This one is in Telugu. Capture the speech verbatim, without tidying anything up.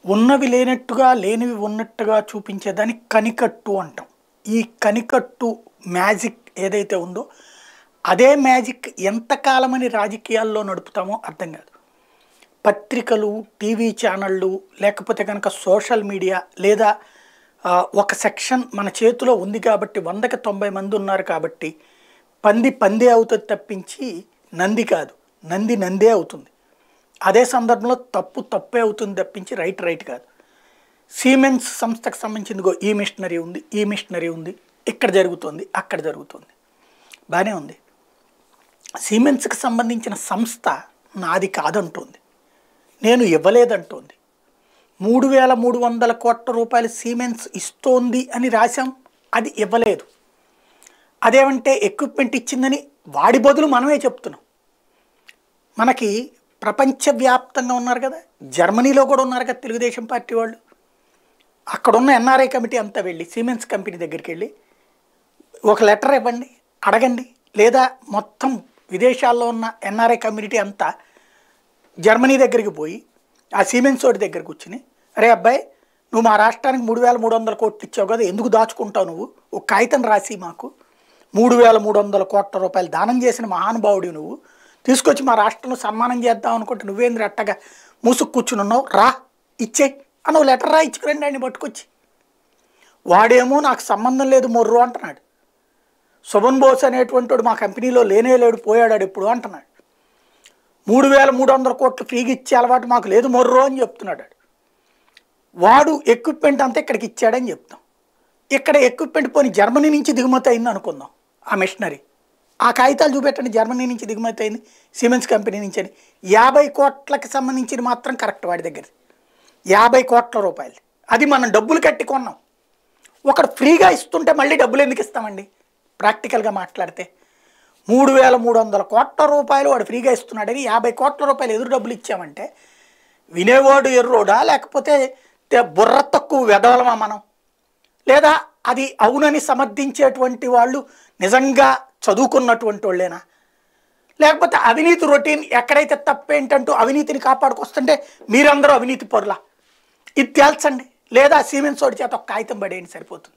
ఉన్నవి లేనట్టుగా లేనివి ఉన్నట్టుగా చూపించేదాన్ని కనికట్టు అంటాం. ఈ కనికట్టు మ్యాజిక్ ఏదైతే ఉందో అదే మ్యాజిక్ ఎంతకాలమని రాజకీయాల్లో నడుపుతామో అర్థం కాదు. పత్రికలు, టీవీ ఛానళ్ళు, లేకపోతే కనుక సోషల్ మీడియా, లేదా ఒక సెక్షన్ మన చేతిలో ఉంది కాబట్టి వందకి తొంభై మంది ఉన్నారు కాబట్టి పంది పందే అవుతుంది తప్పించి నంది కాదు, నంది నందే అవుతుంది. అదే సందర్భంలో తప్పు తప్పే అవుతుంది తప్పించి రైట్ రైట్ కాదు. సిమెన్స్ సంస్థకు సంబంధించిందిగో ఈ మిషనరీ ఉంది, ఈ మిషనరీ ఉంది, ఇక్కడ జరుగుతుంది, అక్కడ జరుగుతుంది, బాగానే ఉంది. సిమెన్స్కి సంబంధించిన సంస్థ నాది కాదంటుంది, నేను ఇవ్వలేదంటుంది. మూడు వేల మూడు వందల కోట్ల రూపాయలు సిమెన్స్ ఇస్తోంది అని రాశాం, అది ఇవ్వలేదు. అదేమంటే ఎక్విప్మెంట్ ఇచ్చిందని వాడి బదులు మనమే చెప్తున్నాం. మనకి ప్రపంచవ్యాప్తంగా ఉన్నారు కదా, జర్మనీలో కూడా ఉన్నారు కదా తెలుగుదేశం పార్టీ వాళ్ళు. అక్కడున్న ఎన్ఆర్ఐ కమిటీ అంతా వెళ్ళి సిమెన్స్ కంపెనీ దగ్గరికి వెళ్ళి ఒక లెటర్ ఇవ్వండి, అడగండి. లేదా మొత్తం విదేశాల్లో ఉన్న ఎన్ఆర్ఐ కమ్యూనిటీ అంతా జర్మనీ దగ్గరికి పోయి ఆ సిమెన్స్ వాడి దగ్గర కూర్చుని, అరే అబ్బాయి నువ్వు మా రాష్ట్రానికి మూడు వేల మూడు వందల కోట్లు ఇచ్చావు కదా, ఎందుకు దాచుకుంటావు నువ్వు? ఒక కాగితం రాసి మాకు మూడు వేల మూడు వందల కోట్ల రూపాయలు దానం చేసిన మహానుభావుడి నువ్వు, తీసుకొచ్చి మా రాష్ట్రంలో సన్మానం చేద్దాం అనుకుంటే నువ్వేంద్ర అట్టగా మూసుకు కూర్చుని ఉన్నావు, రా ఇచ్చే అని ఒక లెటర్ రా ఇచ్చుకురండి ఆయన పట్టుకొచ్చి. వాడేమో నాకు సంబంధం లేదు మొర్రు అంటున్నాడు. శోభన్ బోస్ అనేటువంటి వాడు మా కంపెనీలో లేనే లేడు, పోయాడు ఎప్పుడు అంటున్నాడు. మూడు వేల మూడు వందల కోట్లు ఫ్రీగా ఇచ్చే అలవాటు మాకు లేదు మొర్రు అని చెప్తున్నాడు. వాడు ఎక్విప్మెంట్ అంతా ఇక్కడికి ఇచ్చాడని చెప్తాం. ఇక్కడ ఎక్విప్మెంట్ పోని జర్మనీ నుంచి దిగుమతి అయింది అనుకుందాం, ఆ మిషనరీ. ఆ కాగితాలు చూపెట్టండి, జర్మనీ నుంచి దిగుమతి అయింది సిమెన్స్ కంపెనీ నుంచి అని. యాభై కోట్లకి సంబంధించిన మాత్రం కరెక్ట్ వాడి దగ్గర, యాభై కోట్ల రూపాయలు. అది మనం డబ్బులు కట్టి కొన్నాం. ఒకడు ఫ్రీగా ఇస్తుంటే మళ్ళీ డబ్బులు ఎందుకు ఇస్తామండి? ప్రాక్టికల్గా మాట్లాడితే మూడు వేల మూడు వందల కోట్ల రూపాయలు వాడు ఫ్రీగా ఇస్తున్నాడని యాభై కోట్ల రూపాయలు ఎదురు డబ్బులు ఇచ్చామంటే వినేవాడు ఎర్రోడా, లేకపోతే బుర్ర తక్కువ వెదవలమా మనం? లేదా అది అవునని సమర్థించేటువంటి వాళ్ళు నిజంగా చదువుకున్నటువంటి వాళ్ళేనా? లేకపోతే అవినీతి రొటీన్ ఎక్కడైతే తప్పేంటంటూ అవినీతిని కాపాడుకొస్తుంటే మీరందరూ అవినీతి పరులా? ఇది తేల్చండి. లేదా సిమెన్స్ వాడి చేత ఒక కాగితం పడేయండి, సరిపోతుంది.